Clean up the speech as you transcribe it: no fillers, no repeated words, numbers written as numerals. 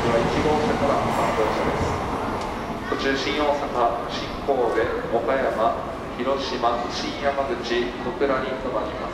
は1号車から3号車です。途中新大阪、新神戸、岡山、広島、新山口、小倉に停まります。